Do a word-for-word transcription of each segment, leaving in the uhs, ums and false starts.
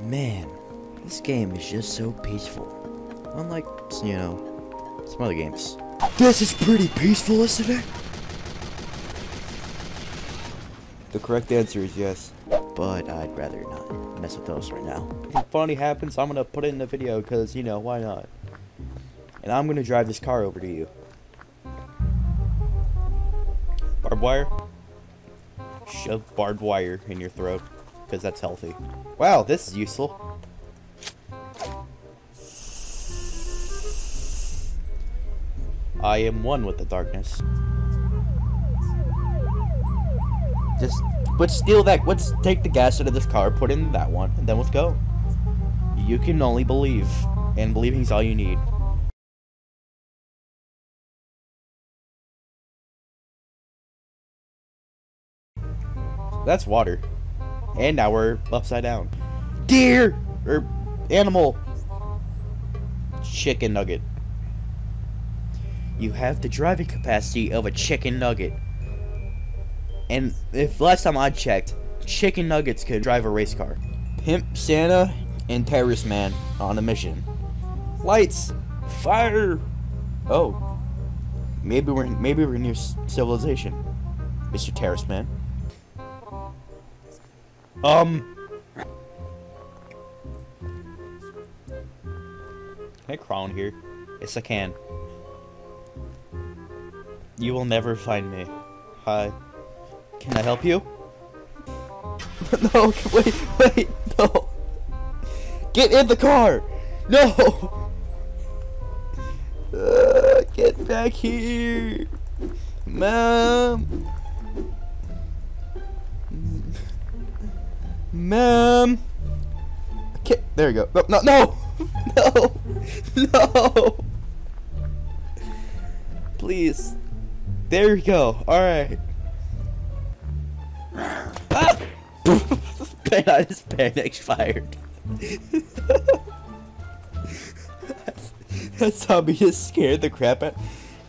Man, this game is just so peaceful. Unlike, you know, some other games. This is pretty peaceful, isn't it? The correct answer is yes. But I'd rather not mess with those right now. If funny happens, I'm gonna put it in the video because, you know, why not? And I'm gonna drive this car over to you. Barbed wire? Shove barbed wire in your throat, because that's healthy. Wow, this is useful. I am one with the darkness. Just, let's steal that, let's take the gas out of this car, put it in that one, and then let's go. You can only believe, and believing's all you need. That's water. And now we're upside down. Deer! Or animal. Chicken nugget. You have the driving capacity of a chicken nugget. And if last time I checked, chicken nuggets could drive a race car. Pimp Santa and Terrorist Man on a mission. Lights! Fire! Oh. Maybe we're maybe we're near civilization, Mister Terrorist Man. Um. Can I crawl in here? Yes, I can. You will never find me. Hi. Can I help you? No, wait, wait, no. Get in the car! No! Uh, get back here! Mom! Ma'am. Okay, there we go. No, no, no, no, no. Please. There we go. All right. Ah! I just panic fired. That zombie just scared the crap out.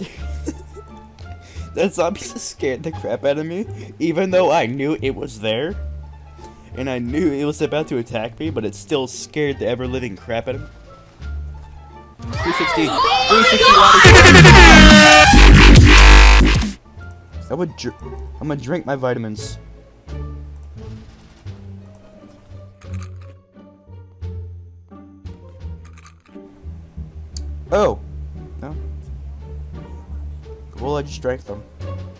That zombie just scared the crap out of me, even though I knew it was there. And I knew it was about to attack me, but it still scared the ever-living crap out of me. three sixty. three sixty I would dr I'm gonna drink my vitamins. Oh. No. Well, I just drank them.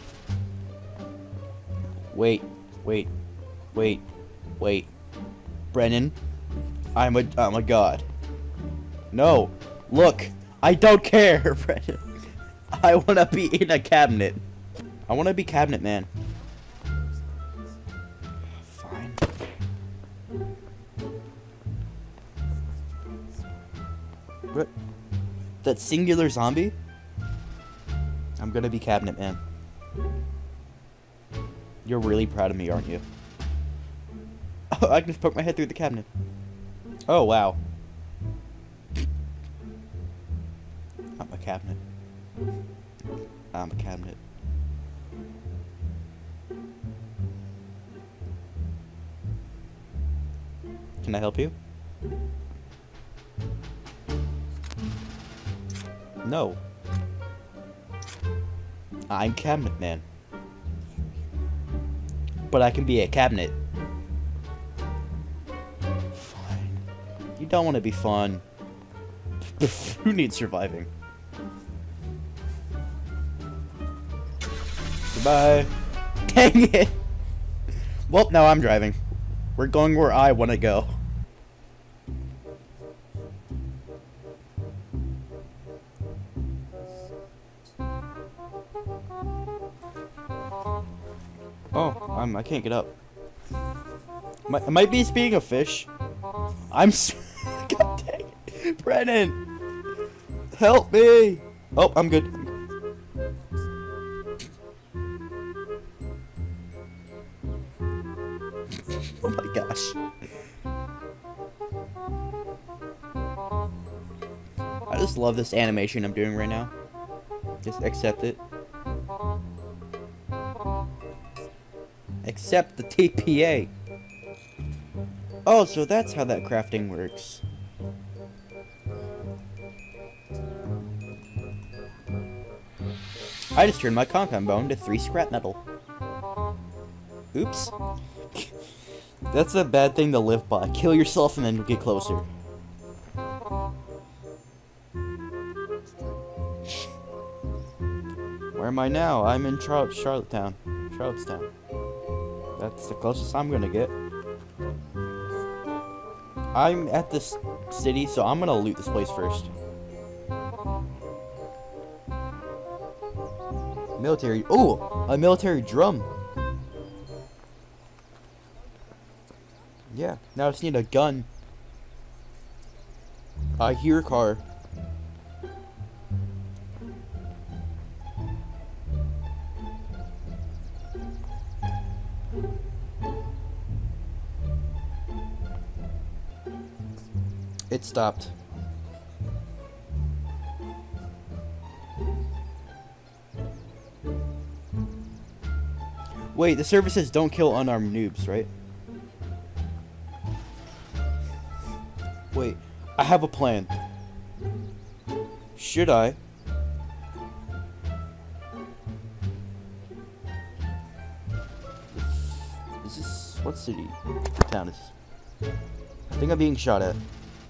Wait. Wait. Wait. Wait, Brennan, I'm a, I'm a god. No, look, I don't care, Brennan. I wanna be in a cabinet. I wanna be cabinet man. Fine. What? That singular zombie? I'm gonna be cabinet man. You're really proud of me, aren't you? Oh, I can just poke my head through the cabinet. Oh, wow. I'm a cabinet. I'm a cabinet. Can I help you? No. I'm cabinet man. But I can be a cabinet. You don't want to be fun. Who needs surviving? Goodbye. Dang it! Well, now I'm driving. We're going where I want to go. Oh, I'm, I can't get up. Might, I might be being a fish. I'm s- God dang it. Brennan! Help me! Oh, I'm good. Oh my gosh. I just love this animation I'm doing right now. Just accept it. Accept the T P A. Oh, so that's how that crafting works. I just turned my compound bone to three scrap metal. Oops. That's a bad thing to live by. Kill yourself and then get closer. Where am I now? I'm in Char Charlottetown. Charlottetown. That's the closest I'm gonna get. I'm at this city, so I'm gonna loot this place first. Military. Oh, a military drum. Yeah, now I just need a gun. I hear a car. It stopped. Wait, the server says don't kill unarmed noobs, right? Wait, I have a plan. Should I? Is this... what city? What town is this? I think I'm being shot at.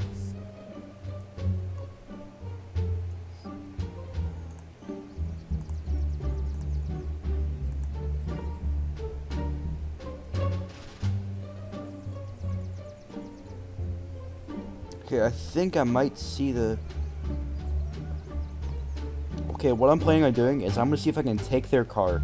Okay, I think I might see the... Okay, what I'm planning on doing is I'm gonna see if I can take their car.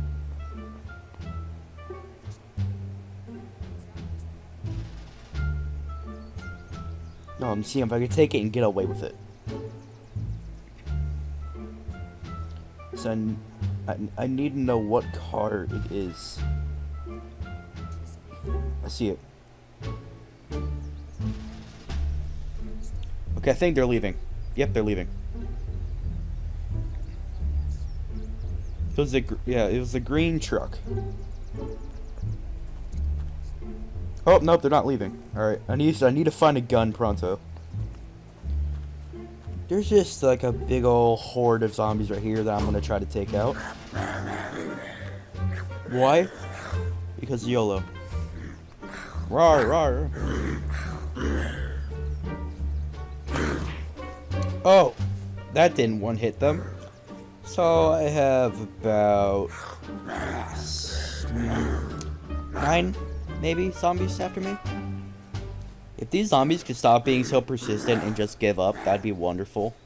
No, I'm seeing if I can take it and get away with it. So I, I, I need to know what car it is. I see it. Okay, I think they're leaving. Yep, they're leaving. It was a gr yeah, it was a green truck. Oh nope, they're not leaving. All right, I need I need to find a gun pronto. There's just like a big old horde of zombies right here that I'm gonna try to take out. Why? Because YOLO. Rawr, rawr. Oh, that didn't one hit them. So I have about nine, maybe, zombies after me. If these zombies could stop being so persistent and just give up, that'd be wonderful.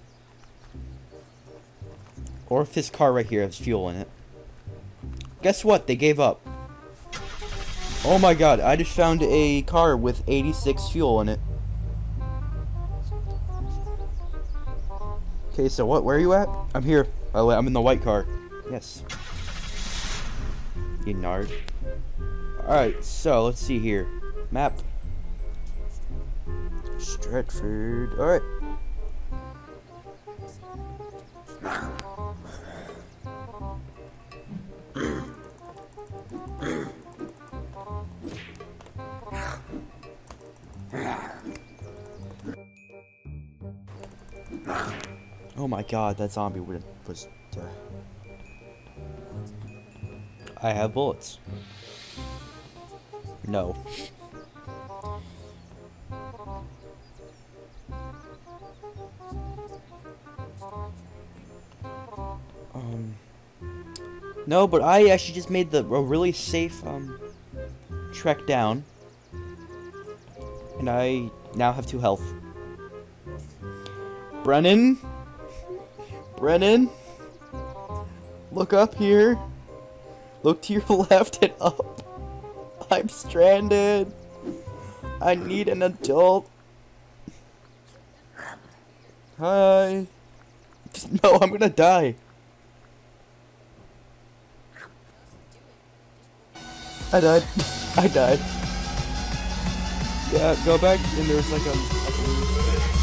Or if this car right here has fuel in it. Guess what? They gave up. Oh my god, I just found a car with eighty-six fuel in it. Okay, so what? Where are you at? I'm here. Oh, I'm in the white car. Yes. You nard. Alright, so let's see here. Map. Stratford. Alright. Oh my god, that zombie was... Uh... I have bullets. No. Um... No, but I actually just made the a really safe, um... trek down. And I now have two health. Brennan? Brennan? Look up here. Look to your left and up. I'm stranded. I need an adult. Hi. No, I'm gonna die. I died. I died. Yeah, go back and there's like a...